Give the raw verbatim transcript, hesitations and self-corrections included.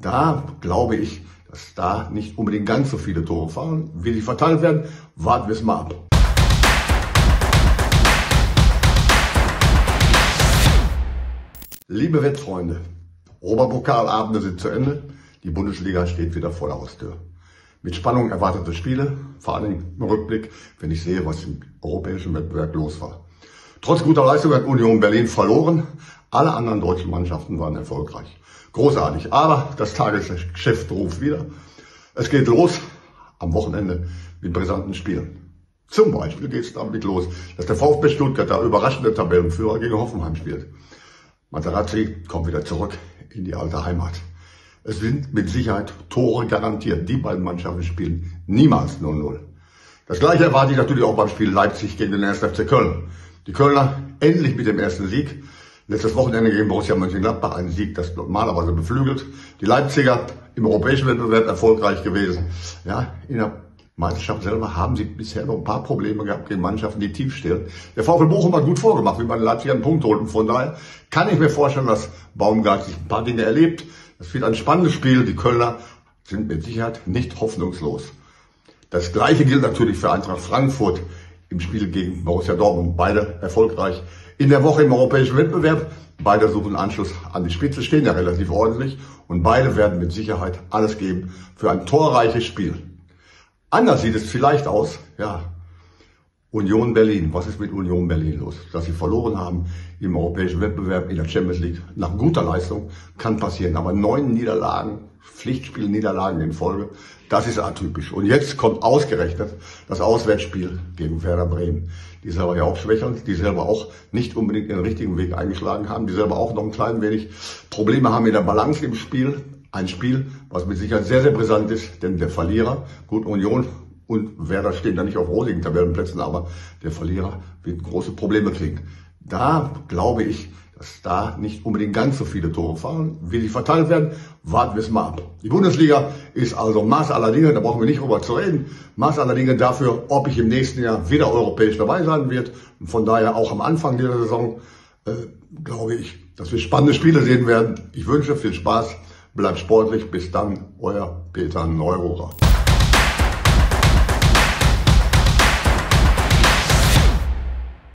Da glaube ich, dass da nicht unbedingt ganz so viele Tore fallen. Wie sie verteilt werden, warten wir es mal ab. Liebe Wettfreunde, Oberpokalabende sind zu Ende. Die Bundesliga steht wieder vor der Haustür. Mit Spannung erwartete Spiele, vor allem im Rückblick, wenn ich sehe, was im europäischen Wettbewerb los war. Trotz guter Leistung hat Union Berlin verloren. Alle anderen deutschen Mannschaften waren erfolgreich. Großartig, aber das Tagesgeschäft ruft wieder. Es geht los am Wochenende mit brisanten Spielen. Zum Beispiel geht es damit los, dass der VfB Stuttgart, der überraschende Tabellenführer, gegen Hoffenheim spielt. Materazzi kommt wieder zurück in die alte Heimat. Es sind mit Sicherheit Tore garantiert. Die beiden Mannschaften spielen niemals null null. Das gleiche erwarte ich natürlich auch beim Spiel Leipzig gegen den ersten F C Köln. Die Kölner endlich mit dem ersten Sieg. Letztes Wochenende gegen Borussia Mönchengladbach ein Sieg, das normalerweise beflügelt. Die Leipziger im europäischen Wettbewerb erfolgreich gewesen. Ja, in der Meisterschaft selber haben sie bisher noch ein paar Probleme gehabt gegen Mannschaften, die tief stehen. Der VfL Bochum hat gut vorgemacht, wie man den Leipziger einen Punkt holt. Und von daher kann ich mir vorstellen, dass Baumgart sich ein paar Dinge erlebt. Das wird ein spannendes Spiel. Die Kölner sind mit Sicherheit nicht hoffnungslos. Das Gleiche gilt natürlich für Eintracht Frankfurt im Spiel gegen Borussia Dortmund. Beide erfolgreich in der Woche im europäischen Wettbewerb. Beide suchen Anschluss an die Spitze, stehen ja relativ ordentlich. Und beide werden mit Sicherheit alles geben für ein torreiches Spiel. Anders sieht es vielleicht aus, ja, Union Berlin. Was ist mit Union Berlin los? Dass sie verloren haben im europäischen Wettbewerb in der Champions League nach guter Leistung, kann passieren. Aber neun Niederlagen, Pflichtspielniederlagen in Folge, das ist atypisch. Und jetzt kommt ausgerechnet das Auswärtsspiel gegen Werder Bremen. Die selber ja auch schwächeln, die selber auch nicht unbedingt den richtigen Weg eingeschlagen haben, die selber auch noch ein klein wenig Probleme haben mit der Balance im Spiel. Ein Spiel, was mit Sicherheit sehr, sehr brisant ist, denn der Verlierer, gut, Union und Werder stehen da nicht auf rosigen Tabellenplätzen, aber der Verlierer wird große Probleme kriegen. Da glaube ich, dass da nicht unbedingt ganz so viele Tore fallen. Wie sie verteilt werden, warten wir es mal ab. Die Bundesliga ist also Maß aller Dinge, da brauchen wir nicht drüber zu reden. Maß aller Dinge dafür, ob ich im nächsten Jahr wieder europäisch dabei sein wird. Und von daher auch am Anfang dieser Saison äh, glaube ich, dass wir spannende Spiele sehen werden. Ich wünsche viel Spaß, bleibt sportlich. Bis dann, euer Peter Neururer.